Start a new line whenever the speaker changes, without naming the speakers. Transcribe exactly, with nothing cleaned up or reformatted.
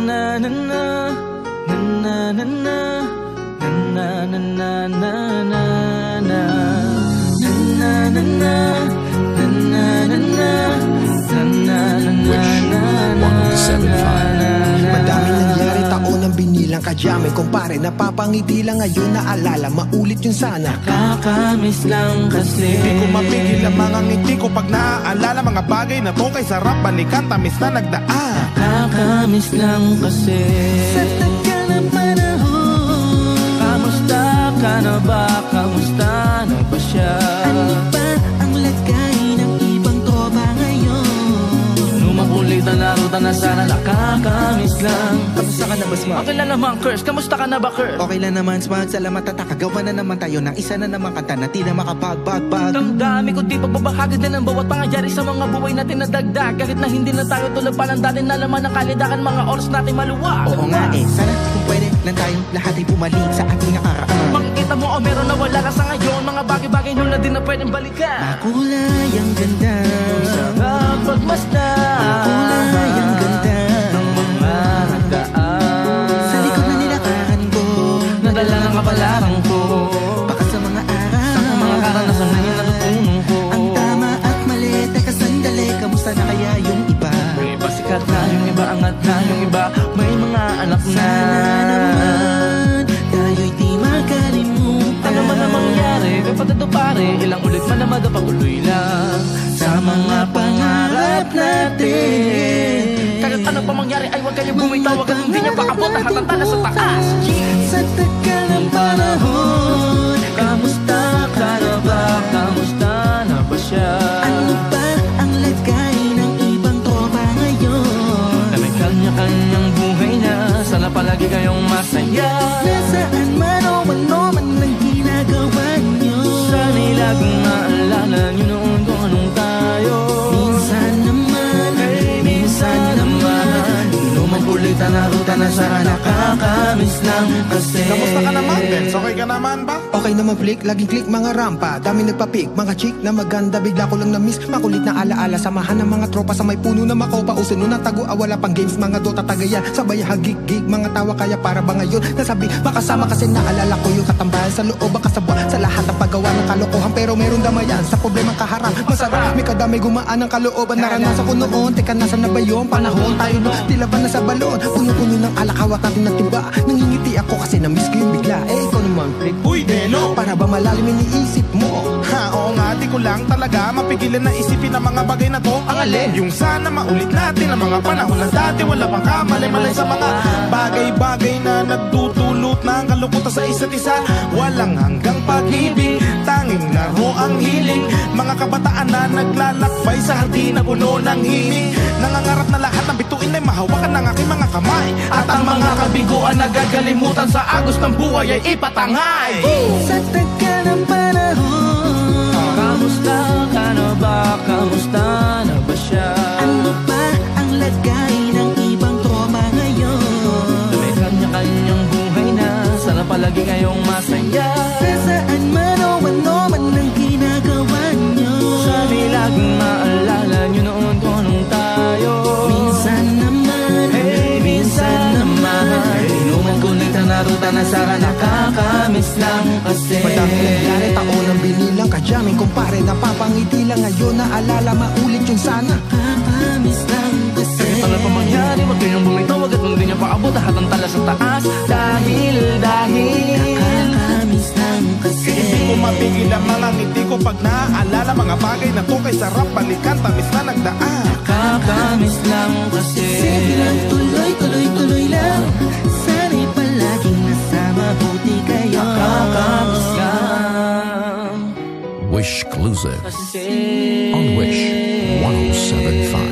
na na na na na na na na na na na na na na na
Madaming nangyari taon ang binilang kadyame kumpare, napapangiti lang ngayon naalala, maulit yun sana.
Nakakamiss lang kasi
hindi ko mapigil ang mga ngiti ko pag naaalala mga bagay na to kay sarap balikan, tamis na nagdaan.
Nakakamiss lang kasi
sa tagal na panahon.
Kamusta ka na ba? Kamusta na ba siya?
Ano ba ang lagay ng ibang tropa ngayon?
Lumakulitan na ruta na sana, nakakamiss lang.
Kamusta ka na ba, Smart?
Okay lang naman, Curse. Kamusta ka na ba, Curse?
Okay lang naman, Smart. Salamat at nakagawa na naman tayo ng isa na naman kanta na tila makapagbag-bag.
Damdami ko di pagbabahagi din ang bawat pangyayari sa mga buhay natin na dagdag. Kahit na hindi na tayo tulad pa ng dati na laman ng kalidakan, mga oras natin maluwag.
Oo nga eh, sana kung pwede lang tayong lahat ay bumalik sa ating nakaraan.
Makikita mo o meron na wala ka sa ngayon, mga bagay-bagay nun na din na pwedeng balikan.
Makulay ang ganda
sa pagmasdan,
makulay ang ganda
ng mga nagdaan.
Sa likod na nilakaran ko,
nadala ng kapalaran ko.
baka sa mga araw,
Sa mga karanasan na yung natutunan ko.
ang tama at mali, teka sandali, kamusta na kaya yung iba?
Yung iba sikat na, yung iba angat na, yung iba may mga anak na.
Sana naman tayo'y di makalimutan.
Ano man ang mangyari, kapatid o pare, ilang ulit man naman patuloy lang sa mga pangarap natin. Kahit ano pa mangyari ay huwag kayong bumitaw, huwag hindi niya paabot na hatantala sa taas.
Sa tagal ng panahon,
Kamusta ka na ba? Kamusta na ba siya?
ano ba ang lagay ng ibang tropa ngayon?
Na may kanya-kanyang buhay na, sana palagi kayong masaya.
Nasaan man o ano man ang ginagawa nyo,
Sana'y laging maalala nyo noon kung anong tayo.
minsan naman,
Minsan naman, lumang kulitan na ruta na sana, nakakamiss lang kasi.
Kamusta ka naman, Benz? Okay ka naman ba?
okay naman flick, laging click mga rampa, dami nagpapik, mga chick na maganda, bigla ko lang na-miss, makulit na alaala, samahan ng mga tropa sa may puno na makopa, uso nun na tago, awala pang games, mga dota tagayan, sabay hagig-gig, mga tawa kaya para ba ngayon, nasabi, makasama kasi naalala ko yung katambayan sa loob, kasabwa sa lahat ng paggawa ng kalokohan, pero meron damayan, sa problemang kaharap, masarap, may kadamay gumaan ng kalooban, naranasan ko noon, teka nasa na ba yun, panahon tayo no, tila ba nasa balon, puno-puno ng alak, hawak natin ng timba, nangingiti ako kasi na-miss ko yung bigla, eh, ikaw naman flick,
Uy, Delo!
para ba malalim iniisip mo?
Ha, oo nga, di ko lang talaga mapigilan na isipin ang mga bagay na to.
Ang alin?
Yung sana maulit natin ang mga panahon na dati, wala pang kamalay-malay sa mga bagay-bagay na nagdudulot ng kalukutan sa isa't isa. Walang hanggang pag-ibig, tanging laro ang hiling. Mga kabataan na naglalakbay sa hardin na puno ng himig. Nangangarap na lahat ng bituin ay mahawakan ng aking mga kamay. At ang mga kabiguan na gagalimutan sa agos ng buhay ay ipatangay.
Sa tagal ng panahon,
Kamusta ka na ba? Kamusta na ba siya?
ano ba ang lagay ng ibang tropa ngayon?
Na may kanya-kanyang buhay na, sana palagi kayong masaya.
Nasaan man o ano man ang ginagawa nyo,
Sana'y laging maalala nyo noon kung anong tayo.
minsan naman,
Hey, minsan naman, inuman kulitan na ruta na sana, nakakamiss lang kasi.
madami nangyari taon ang binilang kadyaming kumpare, napapangiti lang ngayon naalala, maulit yung sana. Nakakamiss lang kasi
Kahit ano pa mangyari, huwag kayong bumitaw, agad hindi niya paabot lahat ang tala sa taas. Dahil, dahil
nakakamiss lang kasi
Hindi ko mapigil ang mga ngiti ko pag naaalala mga bagay na to kay sarap balikan, tamis na nagdaan.
nakakamiss lang kasi.
sige lang, tuloy, tuloy, tuloy lang, sana'y palaging nasa mabuti kayo.
Nakakamiss lang
Wish Exclusive
kasi.
on Wish one oh seven point five.